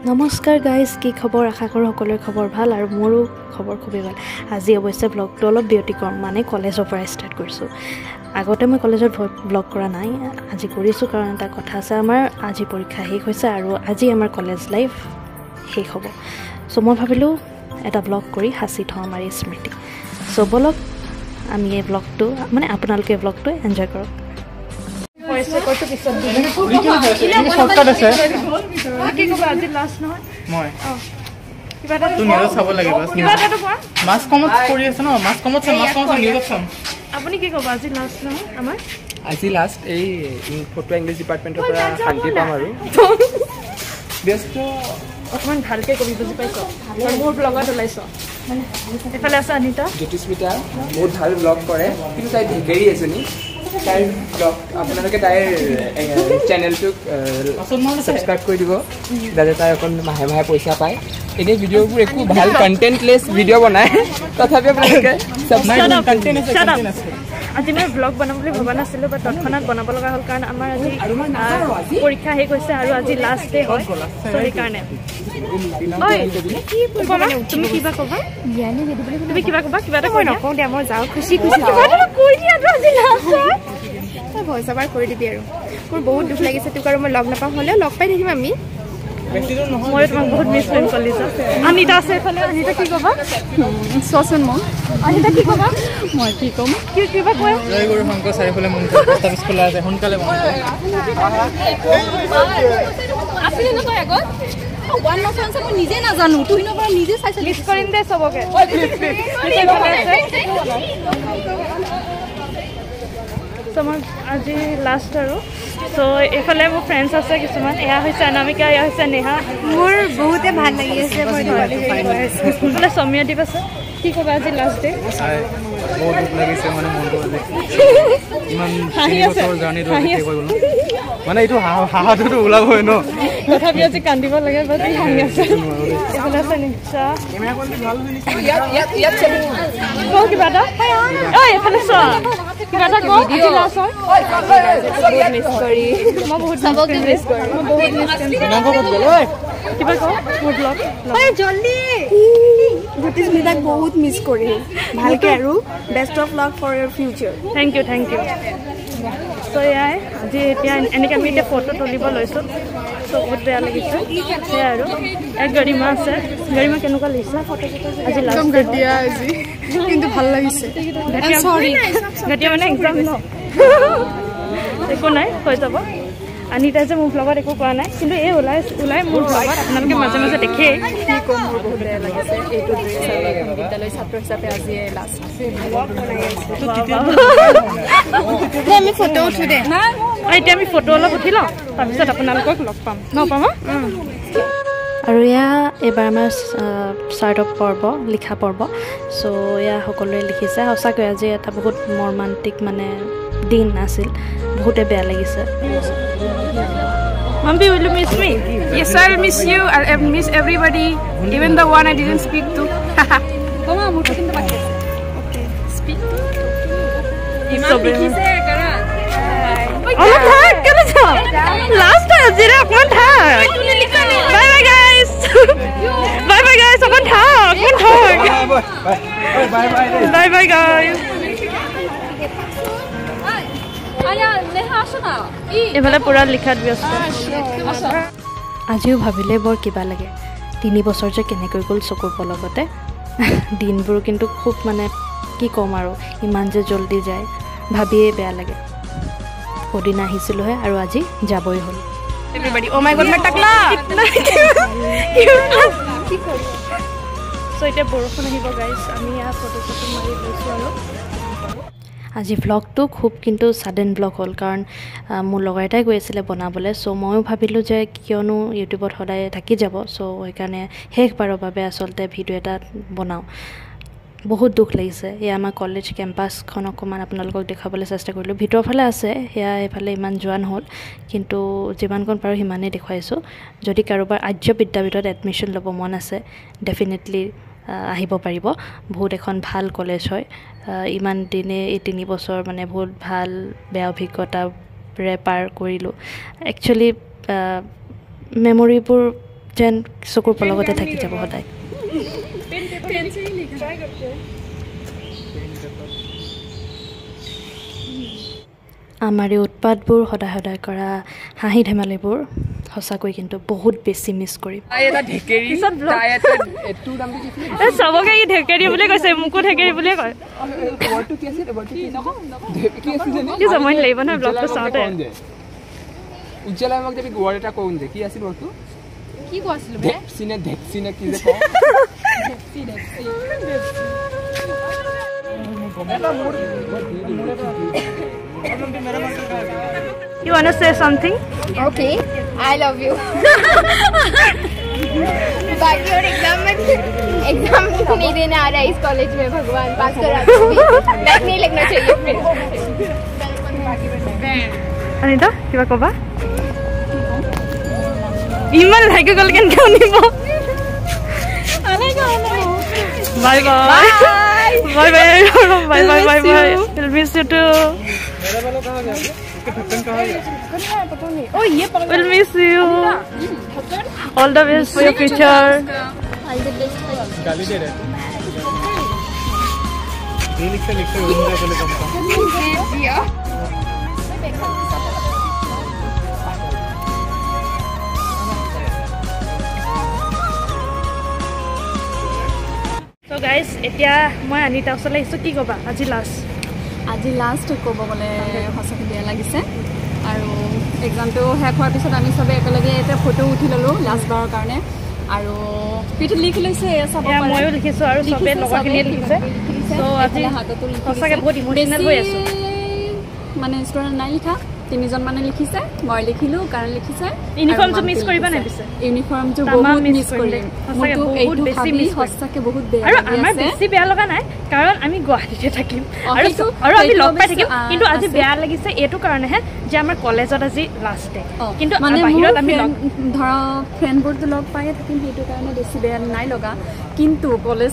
নমস্কাৰ গাইজ, কি খবৰ? আশা কৰোঁ সকলোৰে খবৰ ভাল আৰু মোৰো খবৰ খুবেই ভাল। আজি অৱশ্যে ব্লগটো অলপ ব্যতিক্ৰম, মানে কলেজৰ পৰা ষ্টাৰ্ট কৰিছোঁ। আগতে মই কলেজত ব্লগ কৰা নাই, আজি কৰিছোঁ কাৰণ এটা কথা আছে। আমাৰ আজি পৰীক্ষা শেষ হৈছে আৰু আজি আমাৰ কলেজ লাইফ শেষ হ'ব। চ' মই ভাবিলোঁ এটা ব্লগ কৰি সাঁচি থওঁ আমাৰ এই স্মৃতি। চ' ব'লক আমি এই ব্লগটো, মানে আপোনালোকে এই ব্লগটো এনজয় কৰক। আপুনি কি ক'ব? আজি লাষ্ট নহয় আমাৰ, আজি লাষ্ট এই ফটো ইংলিছ ডিপাৰ্টমেণ্টৰ পৰা শান্তি পাম আৰু ব্যস্ত অকণমান ভালকৈ কবি, বুজি পাইছ? মোৰ ব্লগত ওলাইছ। এইফালে আছে অনিতা, জ্যোতিস্মিতা, বহুত ভাল ব্লগ কৰে, কিন্তু তাই ঢেকেৰি এজনী। তাইৰ ব্লগ আপোনালোকে তাইৰ চেনেলটোক ছাবস্ক্ৰাইব কৰি দিব, যাতে তাই অকণ মাহে মাহে পইচা পায়। এনেই ভিডিঅ'বোৰ একো ভাল কণ্টেণ্টলেছ ভিডিঅ' বনায়, তথাপি আপোনালোকে আজি মই ব্লগ বনাম বুলি ভবা নাছিলোঁ, বা তৎক্ষণাত বনাব লগা হ'ল কাৰণ আমাৰ আজি পৰীক্ষা শেষ হৈছে আৰু আজি লাষ্ট ডে হয়। চ' সেইকাৰণে তুমি কিবা ক'বা? তুমি কিবা ক'বা? কিবা এটা কৈ নকওঁ দে, মই যাওঁ খুচি খুচি কৈ দিয়াটো আজি লাষ্ট হয়। ভইচ অভাৰ কৰি দিবি আৰু। মোৰ বহুত দুখ লাগিছে তোক, আৰু মই লগ নাপাম, হ'লেও লগ পাই থাকিম আমি। মই তোমাক বহুত মিছ কৰিম কলেজত। অনিতা আছে এইফালে, অনিতা কি ক'বা? চোৱাচোন মোক অনিতা কি ক'বা? মই কি ক'ম? কিবা কৈ জয় গুৰু শংকৰ চাৰিওফালে মন্দিৰ প্ৰস্তাৱ খোলা আছে, সোনকালে বন্ধ আছিলে ন তই আগত? ওৱান নচন আছে, মই নিজে নাজানো, তুই নকৰা নিজে চাইছ। মিছ কৰিম দে চবকে। চ' মই আজি লাষ্ট আৰু। চ' এইফালে মোৰ ফ্ৰেণ্ডছ আছে কিছুমান, এয়া হৈছে অনামিকা, এয়া হৈছে নেহা। মোৰ বহুতে ভাল লাগি আছে। এইফালে সমীৰদ্বীপ আছে। কি ক'বা আজি লাষ্ট ডে? বহুত দুখ লাগিছে, মানে মনটো ইমান 3 বছৰ জাৰ্ণিটো মানে এইটো হাঁহাটোতো ওলাবই ন, তথাপি আজি কান্দিব লাগে। বাট হাঁহি আছে। এইফালে আছে নিশ্চা, কিবা এটা এইফালে চোৱা, কিবা এটা কওঁ। মই বহুত মিছ কৰিম, কিবা কওঁ মোৰ ব্লগ জল্দি। জ্যোতিস্মিতাক বহুত মিছ কৰিম, ভালকৈ আৰু best of luck for your future. Thank you, thank you. So' এয়াই আজি এতিয়া এনেকৈ আমি এতিয়া ফটো তুলিব লৈছোঁ। চ' বহুত বেয়া লাগিছে সেয়াই আৰু। এক গৰিমা আছে। গৰিমা কেনেকুৱা লাগিছে আজি লাষ্ট ডে? আজি কিন্তু ভাল লাগিছে। ঘাটিয়া মানে এক্সাম ন, একো নাই, হৈ যাব। অনিতাই যে মোৰ ব্লগত একো কোৱা নাই, কিন্তু এই ওলাই মোৰ ব্লগত আপোনালোকে মাজে মাজে দেখেই। কি ক'ম, মোৰ বহুত বেয়া লাগিছে। এইটো বিদ্যালয় ছাত্ৰ হিচাপে আজি লাষ্ট আমি ফটো উঠো দে। এতিয়া আমি ফটো অলপ উঠি লওঁ, তাৰপিছত আপোনালোকক লগ পাম নপাম। আৰু এয়া এইবাৰ আমাৰ ষ্টাৰ্টআপ পৰ্ব, লিখা পৰ্ব। চ' এয়া সকলোৱে লিখিছে। সঁচাকৈ আজি এটা বহুত মৰ্মান্তিক মানে দিন আছিল, বহুতে বেয়া লাগিছে। Mombi, will you miss me? Yes, I'll miss you. I'll miss everybody, even the one I didn't speak to. Come on, we're talking about it. Okay, speak. It's so bad. Oh, thak, kya cha? Last time, jira, apna thak. Bye bye guys. Bye bye guys, apna thak, apna thak. Bye bye. Bye bye guys. এইফালে পুৰা লিখাত ব্যস্ত। আজিও ভাবিলে বৰ কিবা লাগে, 3 বছৰ যে কেনেকৈ গ'ল চকুৰ পলকতে। দিনবোৰ কিন্তু খুব মানে কি ক'ম আৰু, ইমান যে জল্দি যায় ভাবিয়ে বেয়া লাগে। সদিনা আহিছিলোঁহে আৰু আজি যাবই হ'ল। চ' এতিয়া বৰষুণ আহিব গাইজ, আমি ইয়াত ফটো চটো মাৰি লৈছোঁ আৰু। আজি ভ্লগটো খুব কিন্তু ছাডেন ভ্লগ হ'ল, কাৰণ মোৰ লগৰ এটাই কৈ আছিলে বনাবলৈ। চ' ময়ো ভাবিলোঁ যে কিয়নো ইউটিউবত সদায় থাকি যাব, চ' সেইকাৰণে শেষবাৰৰ বাবে আচলতে ভিডিঅ' এটা বনাওঁ। বহুত দুখ লাগিছে। এয়া আমাৰ কলেজ কেম্পাছখন অকণমান আপোনালোকক দেখাবলৈ চেষ্টা কৰিলোঁ। ভিতৰৰ ফালে আছে, সেয়া এইফালে ইমান যোৱা নহ'ল, কিন্তু যিমানকণ পাৰোঁ সিমানেই দেখুৱাইছোঁ। যদি কাৰোবাৰ আৰ্য বিদ্যাপীঠত এডমিশ্যন ল'ব মন আছে, ডেফিনেটলি আহিব পাৰিব। বহুত এখন ভাল কলেজ হয়। ইমান দিনে এই 3 বছৰ মানে বহুত ভাল বেয়া অভিজ্ঞতাৰে পাৰ কৰিলোঁ। একচুৱেলি মেমৰিবোৰ যেন চকুৰ পলকতে থাকি যাব সদায় আমাৰ এই উৎপাতবোৰ সদায় সদায় কৰা হাঁহি ধেমালিবোৰ সঁচাকৈ কিন্তু বহুত বেছি মিছ কৰিম চবকে ই ঢেকেৰি বুলি কৈছে মোকো ঢেকেৰি বুলিয়ে কয় সময় লাগিব নহয় ব্লগটো চাওঁতে উজ্জ্বলাই মোক যদি ৱৰ্ড এটা কওঁ যে কি আছিল ৱৰ্ডটো কি কৈছিল ভেকচিনে কি যে কওঁ You want to say something? Okay, I love you. बाकी और एग्जाम नहीं देने आ रहा है इस कॉलेज में भगवान पास करा बैक नहीं लगना चाहिए फिर अनिता किबा कबा इमान लाइक गल केन क्यों नहीं बो bye bye bye bye bye bye bye bye will miss you too मेरा वाला कहां गया ढक्कन कहां गया oh yeah will miss you all the best for your future all the best गाली दे रहे ये लिखते लिखते उनका चले कम दिया So guys, এতিয়া মই আনিতা ওচৰলৈ আহিছোঁ কি ক'বা আজি লাষ্ট ক'ব গ'লে সঁচাকৈ বেয়া লাগিছে আৰু এক্সামটো শেষ হোৱাৰ পিছত আমি চবে একেলগে এটা ফটো উঠি ল'লোঁ লাষ্ট বাৰৰ কাৰণে আৰু পিঠিত লিখি লৈছোঁ এয়া চাব পাৰে ময়ো লিখিছোঁ আৰু চবে লগৰখিনিয়ে লিখিছে চ' আজি হাততো সঁচাকৈ বহুত ইম'চনেল হৈ আছোঁ মানে ষ্টুডেণ্ট নাই লিখা 3জন মানে লিখিছে মই লিখিলোঁ কাৰণ লিখিছে ইউনিফৰ্মটো মিছ কৰিবা নাই পিছে ইউনিফৰ্মটো বহুত মিছ কৰিম সঁচাকৈ বহুত বেছি মিছ সঁচাকৈ বহুত বেয়া আৰু আমাৰ বেছি বেয়া লগা নাই কাৰণ আমি গুৱাহাটীতে থাকিম আৰু আমি লগ পাই থাকিম কিন্তু আজি বেয়া লাগিছে এইটো কাৰণেহে যে আমাৰ কলেজত আজি লাষ্ট ডে কিন্তু বাহিৰত আমি ধৰা ফ্ৰেণ্ডবোৰটো লগ পায়ে থাকিম সেইটো কাৰণে বেছি বেয়া নাই লগা কিন্তু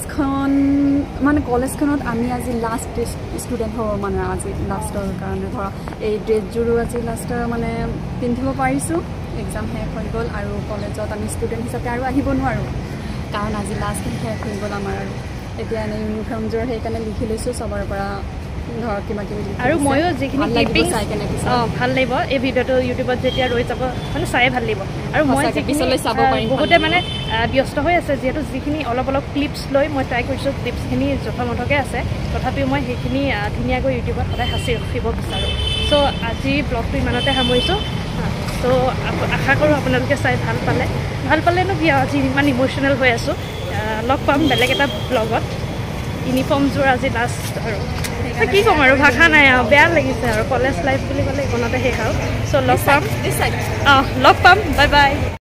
কলেজখনত আমি আজি লাষ্ট ষ্টুডেণ্ট হ'ব মানে আজি লাষ্টৰ কাৰণে ধৰা এই ড্ৰেছযোৰো আজি লাষ্টৰ মানে পিন্ধিব পাৰিছোঁ এক্সাম শেষ হৈ গ'ল আৰু কলেজত আমি ষ্টুডেণ্ট হিচাপে আৰু আহিব নোৱাৰোঁ কাৰণ আজি লাষ্ট শেষ হৈ গ'ল আমাৰ আৰু এতিয়া এনে ইউনিফৰ্মযোৰ সেইকাৰণে লিখি লৈছোঁ চবৰ পৰা ধৰক কিবা কিবি আৰু ময়ো যিখিনি ভাল লাগিব এই ভিডিঅ'টো ইউটিউবত যেতিয়া ৰৈ যাব মানে চাই ভাল লাগিব আৰু মই পিছলৈ চাব পাৰিম বহুতে মানে ব্যস্ত হৈ আছে যিহেতু যিখিনি অলপ ক্লিপছ লৈ মই ট্ৰাই কৰিছোঁ ক্লিপছখিনি যথামথকে আছে তথাপিও মই সেইখিনি ধুনীয়াকৈ ইউটিউবত সদায় সাঁচি ৰাখিব বিচাৰোঁ চ' আজি ব্লগটো ইমানতে সামৰিছোঁ চ' আশা কৰোঁ আপোনালোকে চাই ভাল পালেনো কি আজি ইমান ইম'চনেল হৈ আছোঁ লগ পাম বেলেগ এটা ব্লগত ইউনিফৰ্মযোৰ আজি লাষ্ট আৰু কি ক'ম আৰু ভাষা নাই আৰু বেয়া লাগিছে আৰু কলেজ লাইফ বুলি ক'লে ইকণতে শেষ আৰু চ' লগ পাম বাই বাই